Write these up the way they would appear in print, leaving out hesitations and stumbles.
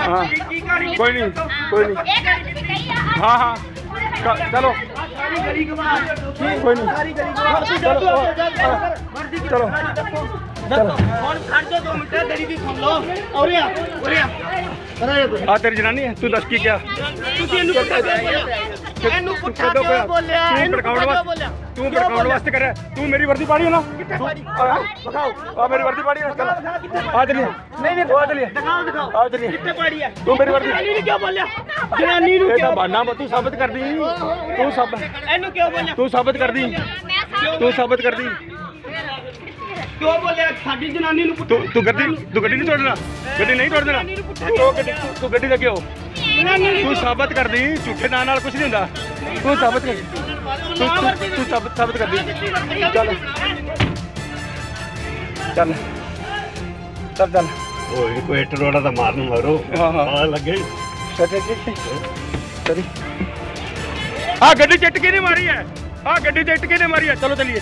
हाँ कोई नहीं हाँ हाँ चलो कोई नहीं चलो आ तेरी जनानी है तू दस की क्या तू भड़काउण वास्ते कर तू मेरी वर्दी पाड़ी है ना मेरी वर्दी पाड़ी है आ चलिए आ चलिए तू मेरी वर्दी बहाना तू साबित कर दी तू साबित कर दी क्यों बोले साडी जनानी नूं तू गड्डी नहीं तोड़ना गड्डी नहीं तोड़ देना तू गड्डी लगे हो तू साबित कर दी झूठे नाल नाल कुछ नहीं हुंदा तू साबित कर तू साबित कर दी चल चल चल चल ओए कोई टरोड़ा दा मारन मारो हां लगे चल आ गड्डी चटके ने मारी है चलो चलिए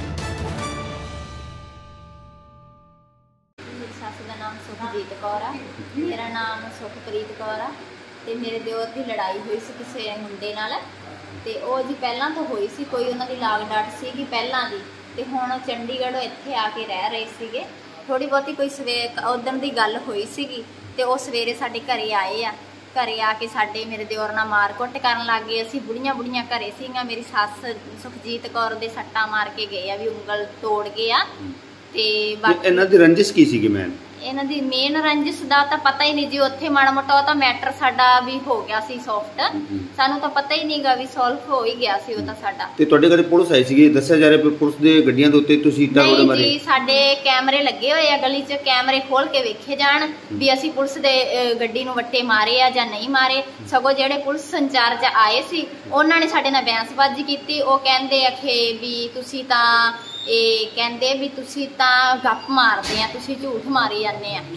सुखजीत कौर आ मेरा नाम सुखप्रीत कौर आ ते मेरे दिओर की लड़ाई हुई सी किसी मुंडे नाल ते ओह जी पहलां तो हुई सी कोई उन्हां दी लाग डाट सीगी पहलां दी ते हुण चंडीगढ़ इत्थे आके रह रहे सीगे थोड़ी बहुती कोई सवेर उदण दी गल हुई सीगी ते ओह सवेरे साडे घरे आए आ घरे आके साडे मेरे दिओर नाल मार कुट करन लग गए असीं बुढ़ियां घरे सीगियां मेरी सੱਸ सुखजीत कौर दे सट्टां मार के गए आ भी उंगल तोड़ गए आ ते बाकी इन्हां दी रंजिश की सीगी मैन इन्हां दी मेन रंजिश दा तां पता ही नहीं जी उत्थे माड़ा मोटा तां मैटर साडा भी हो गया सी सॉफ्ट सानू तां पता ही नहींगा भी सॉल्व हो ही गया सी ओह तां साडा ते तुहाडे घरे पुलिस आई सीगी दस्सिया जा रिहा पुलिस दे गड्डियां दे उत्ते तुसीं ईटां रोड़े मारे जी साडे कैमरे लगे होए आ गली च कैमरे खोल के वेखे जाण भी असीं पुलिस दे गड्डी नूं वट्टे मारे आ जां नहीं मारे सगों जेहड़े पुलिस इंचार्ज आए सी उन्हां ने साडे नाल बहसबाजी कीती ओह कहंदे आखे भी तुसीं तां कहते भी तुसी तां गप मारदे आ तुसी झूठ मारी जाने आ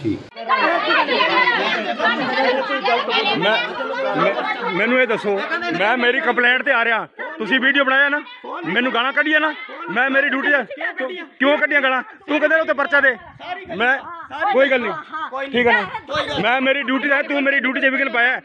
मैनू ये दसो मैं मेरी कंप्लेंट ते आ रहा तुसी वीडियो बनाया ना मैनू गाना कढ़िया ना मैं मेरी ड्यूटी क्यों कढ़िया गाना तू कहते उत्ते पर्चा दे मैं कोई गल नहीं ठीक है ना मैं मेरी ड्यूटी है तू मेरी ड्यूटी से विघन पाया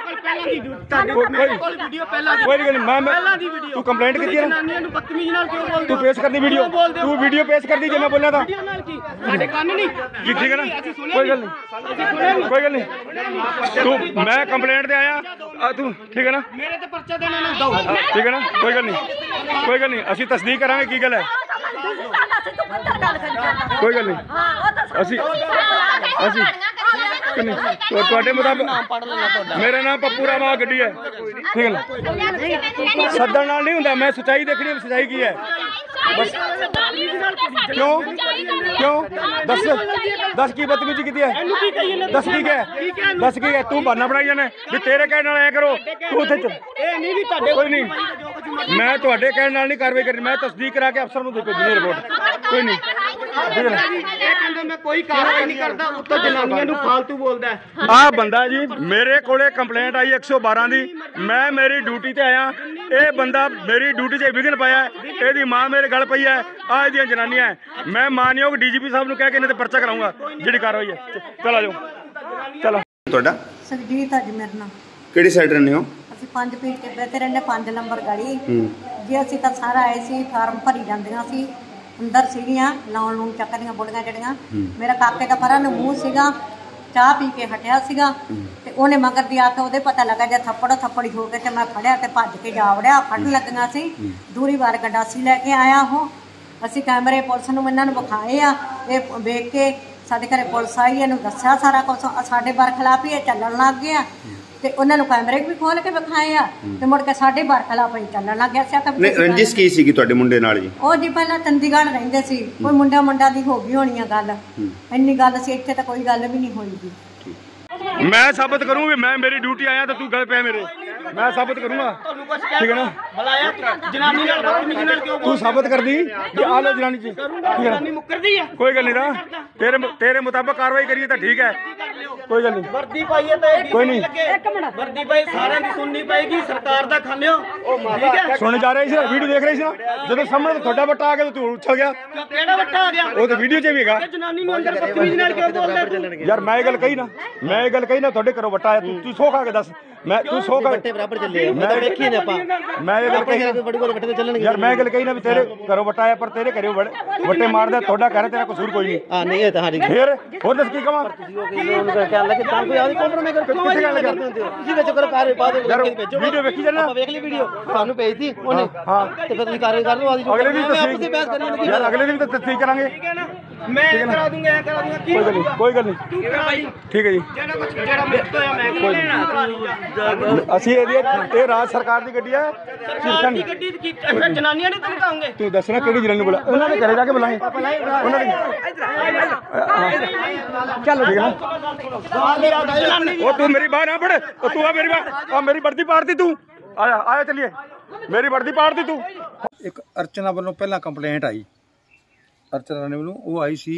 कोई गल नहीं तू कंप्लेंट की तू पेश कर दी वीडियो तू वीडियो पेश कर दी जो मैं बोला था ठीक है ना कोई गल नहीं तू मैं कंप्लेंट दे आया तू ठीक है ना ठीक है ना कोई गल नहीं असी तस्दीक करांगे की गल है कोई गल नहीं मुताबिक मेरा नाम पप्पू रामा गड्डी है ठीक है ना सदन नाल नहीं हुंदा मैं सच्चाई देखनी सच्चाई की है बस क्यों दस की बदतमीजी की है दस की है तू बहाना बनाई जाना भी तेरे कहने नाल ऐ करो तू उत्थे कोई नहीं मैं तुहाडे कहने नाल नहीं कार्रवाई करनी मैं तस्दीक करा के अफसर नूं भेजनी रिपोर्ट कोई नहीं आ बंदा जी मेरे कोले कंप्लेंट आई 112 दी मैं मेरी ड्यूटी ते आया ये बंदा मेरी ड्यूटी से विघन पाया एदी मां मेरे गल पई है आ एदियां जनानियां मैं मानयोग डीजीपी साहब नूं कह के इन्हां ते पर्चा कराऊंगा जिहड़ी कार्रवाई है चल आ जाओ चलो ਤੁਹਾਡਾ सुखजीत अज मेरा नाम ਕਿਹੜੀ ਸਾਈਡ ਰਹਿੰਦੇ ਹੋ ਅਸੀਂ 5 ਫੀਟ ਤੇ ਬੈਠੇ ਰਹਿੰਦੇ 5 ਨੰਬਰ ਗਲੀ ਜੀ ਅਸੀਂ ਤਾਂ ਸਾਰਾ ਆਏ ਸੀ ਫਾਰਮ ਭਰੀ ਜਾਂਦੀਆਂ ਸੀ ਅੰਦਰ ਸੀਗੀਆਂ ਲਾਉਣ ਨੂੰ ਚੱਕਦੀਆਂ ਬੁੜੀਆਂ ਜਿਹੜੀਆਂ ਮੇਰਾ ਕਾਕੇ ਦਾ ਪਰਾਂ ਨੂੰ ਮੂੰਹ ਸੀਗਾ ਚਾਹ ਪੀ ਕੇ ਹਟਿਆ ਸੀਗਾ ਤੇ ਉਹਨੇ ਮਗਰ ਦੀ ਆ ਕੇ ਉਹਦੇ ਪਤਾ ਲੱਗਾ ਜੇ ਥੱਪੜੀ ਹੋ ਕੇ ਤੇ ਮੈਂ ਫੜਿਆ ਤੇ ਭੱਜ ਕੇ ਜਾ ਵੜਿਆ ਫੜਨ ਲੱਗੀਆਂ ਸੀ ਦੂਰੀ ਵਾਰ ਗੰਡਾਸੀ ਲੈ ਕੇ ਆਇਆ ਉਹ ਅਸੀਂ ਕੈਮਰੇ ਪੁਲਿਸ ਨੂੰ ਇਹਨਾਂ ਨੂੰ ਵਿਖਾਏ ਆ ਇਹ ਵੇਖ ਕੇ ਸਾਡੇ ਘਰੇ ਪੁਲਿਸ ਆਈ ਇਹਨੂੰ ਦੱਸਿਆ ਸਾਰਾ ਕੁਝ ਸਾਡੇ ਬਰਖਲਾਫ ਹੀ ਇਹ ਚੱਲਣ ਲੱਗ ਗਿਆ ਤੇ ਉਹਨਾਂ ਨੂੰ ਕੈਮਰੇ ਵੀ ਖੋਲ ਕੇ ਵਿਖਾਏ ਆ ਤੇ ਮੁੜ ਕੇ ਸਾਡੇ ਬਰਖਲਾਫ ਹੀ ਚੱਲਣ ਲੱਗ ਗਿਆ ਸੀ ਰੰਜਿਸ਼ ਕੀ ਸੀਗੀ ਤੁਹਾਡੇ ਮੁੰਡੇ ਨਾਲ ਜੀ ਉਹ ਜੀ ਪਹਿਲਾਂ ਚੰਡੀਗੜ੍ਹ ਰਹਿੰਦੇ ਸੀ ਕੋਈ ਮੁੰਡਾ ਦੀ ਹੋ ਗਈ ਹੋਣੀ ਆ ਗੱਲ ਇੰਨੀ ਗੱਲ ਸੀ ਇੱਥੇ ਤਾਂ ਕੋਈ ਗੱਲ ਵੀ ਨਹੀਂ ਹੋਈ ਜੀ मैं साबित करूँ भी मैं मेरी ड्यूटी आया तो तू गल पे मेरे मैं साबित करूँगा ठीक है ना तू साबित कर दी कि आ लो जनानी जी कोई गल नहीं रहा तेरे मुताबिक कार्रवाई करिए तो ठीक है ਕੋਈ ਗੱਲ ਨਹੀਂ ਵਰਦੀ ਪਾਈ ਹੈ ਤੇ ਕੋਈ ਨਹੀਂ ਵਰਦੀ ਪਾਈ ਸਾਰਿਆਂ ਦੀ ਸੁਣਨੀ ਪਏਗੀ ਸਰਕਾਰ ਦਾ ਖਾਨਿਓ ਠੀਕ ਹੈ ਸੁਣ ਜਾ ਰਹੇ ਸੀ ਨਾ ਵੀਡੀਓ ਦੇਖ ਰਹੇ ਸੀ ਨਾ ਜਦੋਂ ਸਾਹਮਣੇ ਤੁਹਾਡਾ ਵੱਟਾ ਆ ਗਿਆ ਤੂੰ ਉੱਛਲ ਗਿਆ ਕਿਹੜਾ ਵੱਟਾ ਆ ਗਿਆ ਉਹ ਤਾਂ ਵੀਡੀਓ 'ਚ ਵੀ ਹੈਗਾ ਜਨਾਨੀ ਨੂੰ ਅੰਦਰ ਬਦਤਮੀਜ਼ੀ ਨਾਲ ਕਿਉਂ ਬੋਲਦਾ ਤੂੰ ਯਾਰ ਮੈਂ ਇਹ ਗੱਲ ਕਹੀ ਨਾ ਤੁਹਾਡੇ ਘਰੋਂ ਵੱਟਾ ਆਇਆ ਤੂੰ ਸੌ ਖਾ ਕੇ ਦੱਸ ਮੈਂ ਤੂੰ ਸੌ ਖਾ ਕੇ ਬਰਾਬਰ ਚੱਲੇ ਮੈਂ ਵੇਖੀ ਨੇ ਆਪਾਂ ਮੈਂ ਇਹ ਗੱਲ ਕਹੀ ਬੜੀ ਬੜੀ ਵੱਟੇ ਤੇ ਚੱਲਣਗੇ ਯਾਰ ਮੈਂ ਇਹ ਗੱਲ ਕਹੀ ਨਾ ਵੀ ਤੇਰੇ ਘਰੋਂ ਵੱਟਾ ਆਇਆ ਪਰ ਤੇਰੇ ਘਰੇ ਵੱਟੇ ਮਾਰਦਾ ਤੁਹਾਡਾ ਘਰ ਤੇਰਾ ਕਸੂਰ ਕੋਈ ਨਹੀਂ ਹਾਂ ਨਹੀਂ ਇਹ ਤਾਂ ਸਾਡੀ ਫੇਰ ਹੋਰ ਦੱਸ ਕੀ ਕਵਾਂ ਤੁਸੀਂ ਉਹ ਕਹਿਣ ਲੱਗੇ ਤਾਂ ਕੋਈ ਆਦੀ ਕੰਪਰੋਮਾਈਜ਼ ਕਰ ਕਿਉਂ ਗੱਲ ਕਰਦੇ ਹੁੰਦੇ ਹੋ ਤੁਸੀਂ ਵਿੱਚ ਕਰੋ ਕਾਰਵਾਈ ਬਾਅਦ ਵਿੱਚ ਭੇਜੋ ਵੀਡੀਓ ਵੇਖੀ ਜਾਣਾ ਆਪਾਂ ਵੇਖ ਲਈ ਵੀਡੀਓ ਤੁਹਾਨੂੰ ਭੇਜਤੀ ਉਹਨੇ ਹਾਂ ਤੇ ਫਿਰ ਤੁਸੀਂ ਕਾਰਵਾਈ ਕਰ ਲਓ ਆਦੀ ਅਗਲੇ ਦਿਨ ਤਸਦੀਕ ਯਾਰ ਅਗਲੇ ਦਿਨ ਤਾਂ ਤਸਦੀਕ ਕਰਾਂਗੇ ਮੈਂ ਕਰਾ ਦੂੰਗਾ ਕਰਾ ਦੂੰਗਾ ਕੀ ਕੋਈ ਗੱਲ ਨਹੀਂ ਤੂੰ ਕਰਾ ਭਾਈ ਠੀਕ ਹੈ ਜੀ ਜਿਹੜਾ ਮੇਰੇ ਤੋਂ ਆ ਮੈਂ ਕੀ ਲੈਣਾ ਅਸੀਂ ਇਹ ਰਾਜ ਸਰਕਾਰ ਦੀ ਗੱਡੀ ਹੈ ਸਰਕਾਰ ਦੀ ਗੱਡੀ ਕੀ ਜਨਾਨੀਆਂ ਨੂੰ ਧਮਕਾਉਂਗੇ ਤੂੰ ਦੱਸਣਾ ਕਿਹੜੀ ਜਨਾਨੀ ਨੂੰ ਬੁਲਾ ਉਹਨਾਂ ਦੇ ਘਰੇ ਜਾ ਕੇ ਬੁਲਾਏ ਉਹਨਾਂ ਦੇ ਚੱਲ ਠੀਕ ਹੈ ਉਹ ਤੂੰ ਮੇਰੀ ਬਾਹ ਨਾ ਫੜ ਉਹ ਤੂੰ ਆ ਮੇਰੀ ਬਾਹ ਮੇਰੀ ਵਰਦੀ ਪਾੜਦੀ ਤੂੰ ਆਇਆ ਚੱਲੀਏ ਮੇਰੀ ਵਰਦੀ ਪਾੜਦੀ ਤੂੰ ਇੱਕ ਅਰਚਨਾ ਵੱਲੋਂ ਪਹਿਲਾਂ ਕੰਪਲੇਂਟ ਆਈ ਅਰਚਨਾ ਰਾਣੀ ਵੱਲੋਂ ਉਹ ਆਈ ਸੀ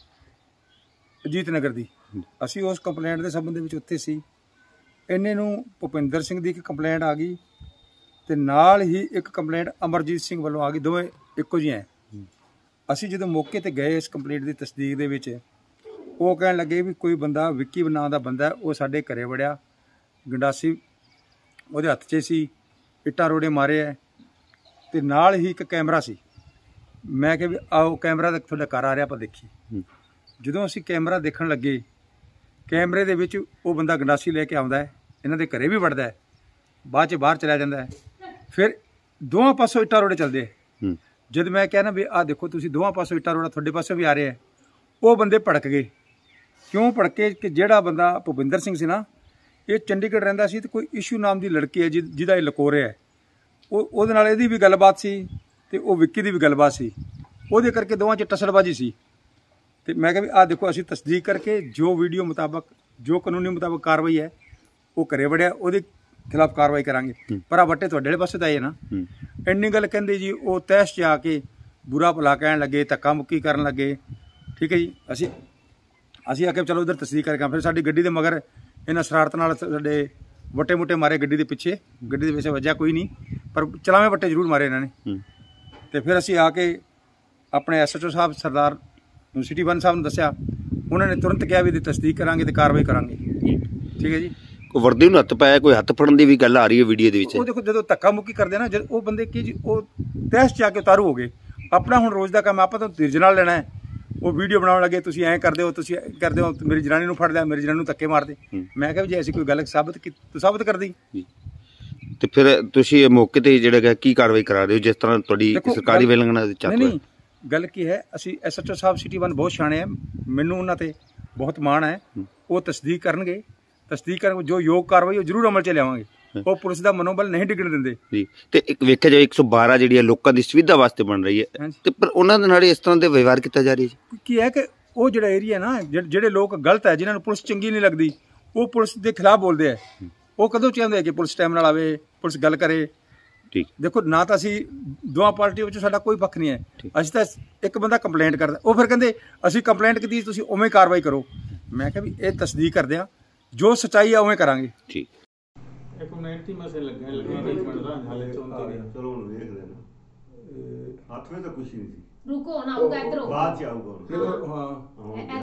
ਅਜੀਤ ਨਗਰ ਦੀ ਅਸੀਂ ਉਸ ਕੰਪਲੇਂਟ ਦੇ ਸੰਬੰਧ ਵਿੱਚ ਉੱਥੇ ਸੀ ਇੰਨੇ ਨੂੰ ਭੁਪਿੰਦਰ ਸਿੰਘ ਦੀ ਇੱਕ ਕੰਪਲੇਂਟ ਆ ਗਈ ਤੇ ਨਾਲ ਹੀ ਇੱਕ ਕੰਪਲੇਂਟ ਅਮਰਜੀਤ ਸਿੰਘ ਵੱਲੋਂ ਆ ਗਈ ਦੋਵੇਂ ਇੱਕੋ ਜਿਹੀਆਂ ਅਸੀਂ ਜਦੋਂ ਮੌਕੇ ਤੇ ਗਏ ਇਸ ਕੰਪਲੇਂਟ ਦੀ ਤਸਦੀਕ ਦੇ ਵਿੱਚ ਉਹ ਕਹਿਣ ਲੱਗੇ ਵੀ ਕੋਈ ਬੰਦਾ ਵਿੱਕੀ ਨਾਂ ਦਾ ਬੰਦਾ ਉਹ ਸਾਡੇ ਘਰੇ ਵੜਿਆ ਗੰਡਾਸੀ ਉਹਦੇ ਹੱਥ 'ਚ ਸੀ ਇੱਟਾਂ ਰੋੜੇ ਮਾਰੇ ਹੈ ਤੇ ਨਾਲ ਹੀ ਇੱਕ ਕੈਮਰਾ ਸੀ ਮੈਂ ਕਿਹਾ ਵੀ ਆਓ ਕੈਮਰਾ ਤਾਂ ਤੁਹਾਡਾ ਘਰ ਆ ਰਿਹਾ ਆਪਾਂ ਦੇਖੀਏ ਜਦੋਂ ਅਸੀਂ ਕੈਮਰਾ ਦੇਖਣ ਲੱਗੇ ਕੈਮਰੇ ਦੇ ਵਿੱਚ ਉਹ ਬੰਦਾ ਗੰਡਾਸੀ ਲੈ ਕੇ ਆਉਂਦਾ ਹੈ ਇਹਨਾਂ ਦੇ ਘਰੇ ਵੀ ਵੜਦਾ ਹੈ ਬਾਅਦ 'ਚ ਬਾਹਰ ਚਲਾ ਜਾਂਦਾ ਹੈ ਫਿਰ ਦੋਵਾਂ ਪਾਸੋਂ ਇੱਟਾਂ ਰੋੜੇ ਚੱਲਦੇ ਹੈ ਜਦ ਮੈਂ ਕਿਹਾ ਨਾ ਵੀ ਆਹ ਦੇਖੋ ਤੁਸੀਂ ਦੋਵਾਂ ਪਾਸੋਂ ਇੱਟਾਂ ਰੋੜਾ ਤੁਹਾਡੇ ਪਾਸੋਂ ਵੀ ਆ ਰਿਹਾ ਹੈ ਉਹ ਬੰਦੇ ਭੜਕ ਗਏ ਕਿਉਂ ਭੜਕੇ ਕਿ ਜਿਹੜਾ ਬੰਦਾ ਭੁਪਿੰਦਰ ਸਿੰਘ ਸੀ ਨਾ ਇਹ ਚੰਡੀਗੜ੍ਹ ਰਹਿੰਦਾ ਸੀ ਤੇ ਕੋਈ ਇਸ਼ੂ ਨਾਮ ਦੀ ਲੜਕੀ ਹੈ ਜਿਹਦਾ ਇਹ ਲਕੋ ਰਿਹਾ ਹੈ ਉਹਦੇ ਨਾਲ ਇਹਦੀ ਵੀ ਗੱਲਬਾਤ ਸੀ ਤੇ ਉਹ ਵਿੱਕੀ ਦੀ ਵੀ ਗੱਲਬਾਤ ਸੀ ਉਹਦੇ ਕਰਕੇ ਦੋਵਾਂ 'ਚ ਟਸਲਬਾਜੀ ਸੀ ਤੇ ਮੈਂ ਕਿਹਾ ਵੀ ਆਹ ਦੇਖੋ ਅਸੀਂ ਤਸਦੀਕ ਕਰਕੇ ਜੋ ਵੀਡੀਓ ਮੁਤਾਬਕ ਜੋ ਕਾਨੂੰਨੀ ਮੁਤਾਬਕ ਕਾਰਵਾਈ ਹੈ ਉਹ ਘਰੇ ਵੜਿਆ ਉਹਦੇ ਖਿਲਾਫ ਕਾਰਵਾਈ ਕਰਾਂਗੇ ਪਰ ਆ ਵੱਟੇ ਤੁਹਾਡੇ ਵਾਲੇ ਪਾਸੇ ਤਾਂ ਆਏ ਨਾ ਇੰਨੀ ਗੱਲ ਕਹਿੰਦੇ ਜੀ ਉਹ ਤਹਿਸ 'ਚ ਆ ਕੇ ਬੁਰਾ ਭਲਾ ਕਹਿਣ ਲੱਗੇ ਧੱਕਾ ਮੁੱਕੀ ਕਰਨ ਲੱਗੇ ਠੀਕ ਹੈ ਜੀ ਅਸੀਂ ਆ ਕੇ ਚਲੋ ਉਧਰ ਤਸਦੀਕ ਕਰਕੇ ਫਿਰ ਸਾਡੀ ਗੱਡੀ ਦੇ ਮਗਰ ਇਹਨਾਂ ਸ਼ਰਾਰਤ ਨਾਲ ਸਾਡੇ ਵੱਟੇ ਮੁੱਟੇ ਮਾਰੇ ਗੱਡੀ ਦੇ ਪਿੱਛੇ ਗੱਡੀ ਦੇ ਵਿੱਚ ਵੱਜਿਆ ਕੋਈ ਨਹੀਂ ਪਰ ਚਲਾਵੇਂ ਵੱਟੇ ਜ਼ਰੂਰ ਮਾਰੇ ਇਹਨਾਂ ਨੇ ਤੇ ਫਿਰ ਅਸੀਂ ਆ ਕੇ ਆਪਣੇ SHO ਸਾਹਿਬ ਸਰਦਾਰ ਸਿਟੀ 1 ਸਾਹਿਬ ਨੂੰ ਦੱਸਿਆ ਉਹਨਾਂ ਨੇ ਤੁਰੰਤ ਕਿਹਾ ਵੀ ਇਹਦੀ ਤਸਦੀਕ ਕਰਾਂਗੇ ਤੇ ਕਾਰਵਾਈ ਕਰਾਂਗੇ ਠੀਕ ਹੈ ਜੀ ਵਰਦੀ ਨੂੰ ਹੱਥ ਪਾਇਆ ਕੋਈ ਹੱਥ ਫੜਨ ਦੀ ਵੀ ਗੱਲ ਆ ਰਹੀ ਹੈ ਵੀਡੀਓ ਦੇ ਵਿੱਚ ਉਹ ਦੇਖੋ ਜਦੋਂ ਧੱਕਾ ਮੁੱਕੀ ਕਰਦੇ ਨਾ ਜਦ ਉਹ ਬੰਦੇ ਕੀ ਜੀ ਉਹ ਤਹਿਸ 'ਚ ਆ ਕੇ ਉਤਾਰੂ ਹੋ ਗਏ ਆਪਣਾ ਹੁਣ ਰੋਜ਼ ਦਾ ਕੰਮ ਆਪਾਂ ਤਾਂ ਧੀਰਜ ਨਾਲ ਲੈਣਾ ਹੈ ਉਹ ਵੀਡੀਓ ਬਣਾਉਣ ਲੱਗੇ ਤੁਸੀਂ ਐਂ ਕਰਦੇ ਹੋ ਮੇਰੀ ਜਨਾਨੀ ਨੂੰ ਫੜ ਲਿਆ ਮੇਰੀ ਜਨਾਨੀ ਨੂੰ ਧੱਕੇ ਮਾਰਦੇ ਮੈਂ ਕਿਹਾ ਵੀ ਜੇ ਅਸੀਂ ਕੋਈ ਗੱਲ ਸਾਬਤ ਕਰਦੀ ਤੇ ਫਿਰ ਤੁਸੀਂ ਮੌਕੇ ਤੇ ਜਿਹੜਾ ਕੀ ਕਾਰਵਾਈ ਕਰਾ ਰਹੇ ਹੋ ਜਿਸ ਤਰ੍ਹਾਂ ਤੁਹਾਡੀ ਸਰਕਾਰੀ ਵੇਲੰਗਣਾ ਦੇ ਚੱਕ ਨਹੀਂ ਗੱਲ ਕੀ ਹੈ ਅਸੀਂ SHO ਸਾਹਿਬ ਸਿਟੀ 1 ਬਹੁਤ ਸਿਆਣੇ ਆ ਮੈਨੂੰ ਉਹਨਾਂ ਤੇ ਬਹੁਤ ਮਾਣ ਹੈ ਉਹ ਤਸਦੀਕ ਕਰਨਗੇ ਜੋ ਯੋਗ ਕਾਰਵਾਈ ਉਹ ਜ਼ਰੂਰ ਅਮਲ 'ਚ ਲਿਆਵਾਂਗੇ ਉਹ ਪੁਲਿਸ ਦਾ ਮਨੋਬਲ ਨਹੀਂ ਡਿੱਗਣ ਦਿੰਦੇ ਜੀ ਤੇ ਇੱਕ ਵੇਖਿਆ ਜਾਏ 112 ਜਿਹੜੀ ਹੈ ਲੋਕਾਂ ਦੀ ਸੁਵਿਧਾ ਵਾਸਤੇ ਬਣ ਰਹੀ ਹੈ ਤੇ ਪਰ ਉਹਨਾਂ ਦੇ ਨਾਲ ਇਸ ਤਰ੍ਹਾਂ ਦੇ ਵਿਵਹਾਰ ਕੀਤਾ ਜਾ ਰਿਹਾ ਹੈ ਕੀ ਹੈ ਕਿ ਉਹ ਜਿਹੜਾ ਏਰੀਆ ਨਾ ਜਿਹੜੇ ਲੋਕ ਗਲਤ ਹੈ ਜਿਨ੍ਹਾਂ ਨੂੰ ਪੁਲਿਸ ਚੰਗੀ ਨਹੀਂ ਲੱਗਦੀ ਉਹ ਪੁਲਿਸ ਦੇ ਖਿਲਾਫ ਬੋਲਦੇ ਆ ਉਹ ਕਦੋਂ ਚਾਹੁੰਦੇ ਕਿ ਪੁਲਿਸ ਟਾਈਮ ਨਾਲ ਆਵੇ ਪੁਲਿਸ ਗੱਲ ਕਰੇ ਠੀਕ ਦੇਖੋ ਨਾ ਤਾਂ ਅਸੀਂ ਦੋਵਾਂ ਪਾਰਟੀਆਂ ਵਿੱਚ ਸਾਡਾ ਕੋਈ ਪੱਖ ਨਹੀਂ ਹੈ ਅਸੀਂ ਤਾਂ ਇੱਕ ਬੰਦਾ ਕੰਪਲੇਂਟ ਕਰਦਾ ਉਹ ਫਿਰ ਕਹਿੰਦੇ ਅਸੀਂ ਕੰਪਲੇਂਟ ਕੀਤੀ ਤੁਸੀਂ ਉਵੇਂ ਕਾਰਵਾਈ ਕਰੋ ਮੈਂ ਕਿਹਾ ਵੀ ਇਹ ਤਸਦੀਕ ਕਰਦੇ ਆ ਜੋ ਸੱਚਾਈ ਆ ਉਵੇਂ ਕਰਾਂਗੇ ਠੀਕ ਇੱਕ ਮਿੰਟ ਹੀ ਮਸੇ ਲੱਗਿਆ ਨਹੀਂ ਬਣਦਾ ਹਾਲੇ ਚਲੋ ਹੁਣ ਵੇਖ ਲੈਣਾ ਹੱਥ ਵਿੱਚ ਤਾਂ ਕੁਝ ਨਹੀਂ ਸੀ ਰੁਕੋ ਨਾ ਆਊਗਾ ਇਧਰੋਂ ਬਾਅਦ ਚ ਆਊਗਾ ਹਾਂ